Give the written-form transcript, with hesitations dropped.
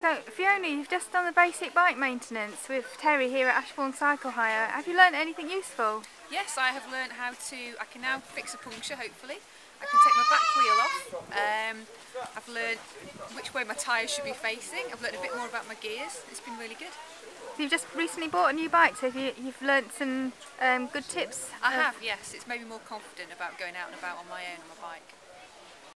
So Fiona, you've just done the basic bike maintenance with Terry here at Ashbourne Cycle Hire. Have you learnt anything useful? Yes, I have learnt how to, I can now fix a puncture hopefully. I can take my back wheel off. I've learnt which way my tyres should be facing. I've learnt a bit more about my gears. It's been really good. So you've just recently bought a new bike, so you've learnt some good tips? I have, yes. It's made me more confident about going out and about on my own on my bike.